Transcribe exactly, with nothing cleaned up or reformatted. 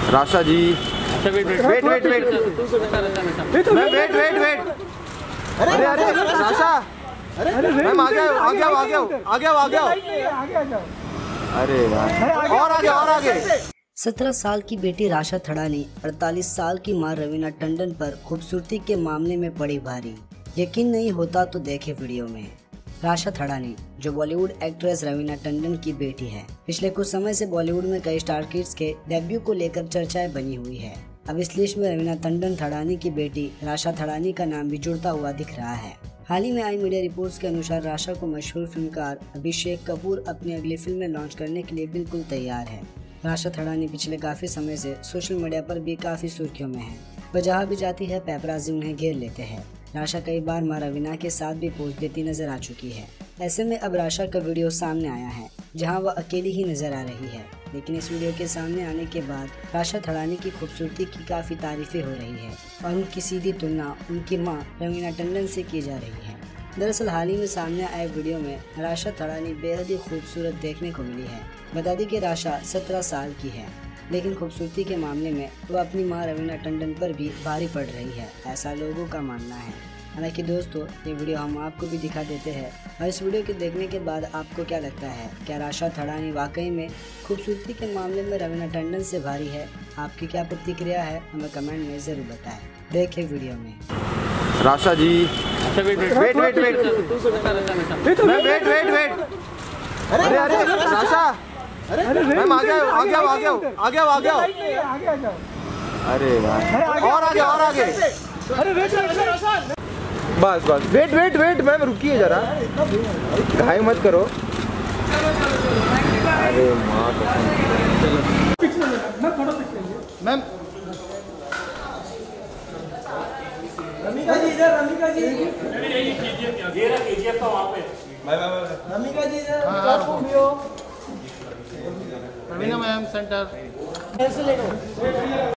राशा जी। अच्छा wait wait wait wait wait ma'am wait wait wait अरे अरे राशा मैम आ गया आ गया आ गया आ गया आ गया अरे यार और आगे और आगे। सत्रह साल की बेटी राशा थड़ानी अड़तालीस साल की मां रवीना टंडन पर खूबसूरती के मामले में पड़ी भारी। यकीन नहीं होता तो देखे वीडियो में। राशा थड़ानी जो बॉलीवुड एक्ट्रेस रवीना टंडन की बेटी है, पिछले कुछ समय से बॉलीवुड में कई स्टार किड्स के डेब्यू को लेकर चर्चाएं बनी हुई है। अब इस लिस्ट में रवीना टंडन थड़ानी की बेटी राशा थड़ानी का नाम भी जुड़ता हुआ दिख रहा है। हाल ही में आई मीडिया रिपोर्ट्स के अनुसार राशा को मशहूर फिल्मकार अभिषेक कपूर अपनी अगली फिल्म में लॉन्च करने के लिए बिल्कुल तैयार है। राशा थड़ानी पिछले काफी समय से सोशल मीडिया पर भी काफी सुर्खियों में है। वह जहाँ भी जाती है पेपराजी उन्हें घेर लेते हैं। राशा कई बार मां रवीना के साथ भी पोज देती नजर आ चुकी है। ऐसे में अब राशा का वीडियो सामने आया है जहां वह अकेली ही नजर आ रही है। लेकिन इस वीडियो के सामने आने के बाद राशा थड़ानी की खूबसूरती की काफी तारीफें हो रही है और उनकी सीधी तुलना उनकी मां रवीना टंडन से की जा रही है। दरअसल हाल ही में सामने आए वीडियो में राशा थड़ानी बेहद ही खूबसूरत देखने को मिली है। बता दी कि राशा सत्रह साल की है, लेकिन खूबसूरती के मामले में वह अपनी मां रवीना टंडन पर भी भारी पड़ रही है, ऐसा लोगों का मानना है। हालांकि दोस्तों, ये वीडियो हम आपको भी दिखा देते हैं और इस वीडियो के देखने के बाद आपको क्या लगता है, क्या राशा थड़ानी वाकई में खूबसूरती के मामले में रवीना टंडन से भारी है? आपकी क्या प्रतिक्रिया है, हमें कमेंट में जरूर बताएं। देखें वीडियो में। राशा जी। अच्छा wait wait wait wait wait ma'am wait wait wait अरे अरे राशा मैम आ गया आ गया आ गया आ गया आ गया अरे यार और आगे और आगे। बस बस वेट वेट वेट मैम रुकिए जरा, घाई मत करो। अरे माँ मैम रमिका जी इधर, रमिका जी ये रहा केजीएफ का वहाँ पे। रमिका जी इधर, रवीना मैम सेंटर। ऐसे ले लो।